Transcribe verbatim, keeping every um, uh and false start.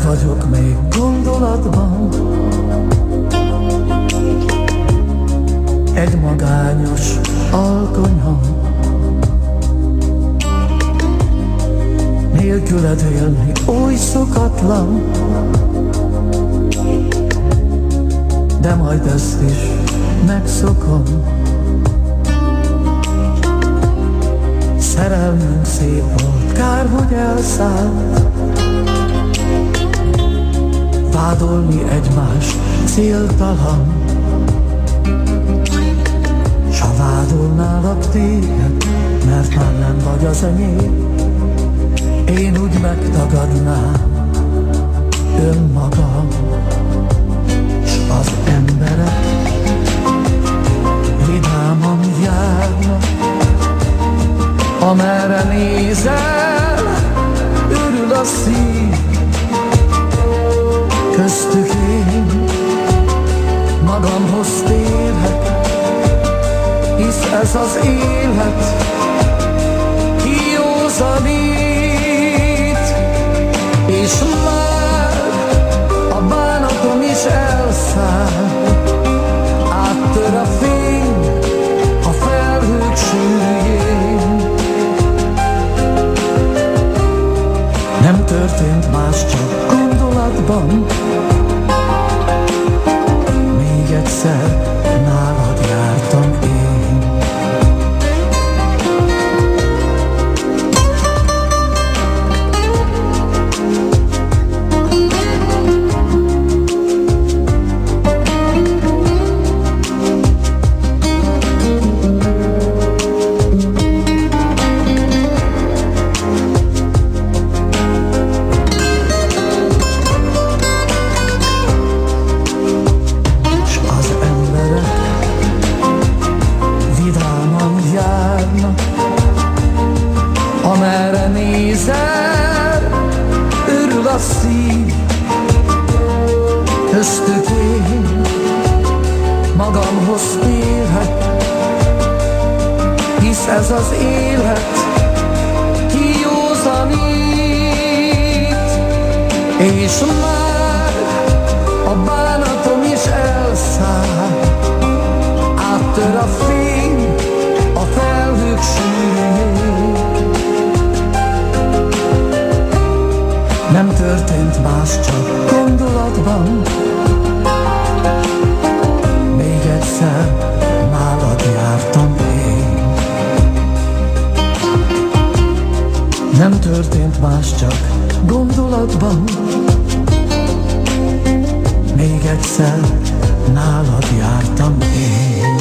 vagyok még gondolatban, egy magányos alkonyon. Nélküled élni oly szokatlan, de majd ezt is megszokom. Szerelmünk szép volt, kár, hogy elszállt. Vádolni egymást céltalan, s ha vádolnálak téged, mert már nem vagy az enyém, én úgy megtagadnám önmagam. S az emberek vidáman járnak, amerre nézel, örül a szív. Köztük én magamhoz térek, hisz ez az élet kijózanít, és már a bánatom is elszáll. Áttör a fény a felhők sűrűjén. Nem történt más, csak gondolatban. Még egyszer nálad jártam én. Amerre nézel, örül a szív. Köztük én magamhoz térek, hisz ez az élet kijózanít, és már a bánatom is elszáll. Áttör a fény a felhők sűrűjén. Nem történt más, csak gondolatban. Még egyszer nálad jártam én. Nem történt más, csak gondolatban. Még egyszer nálad jártam én.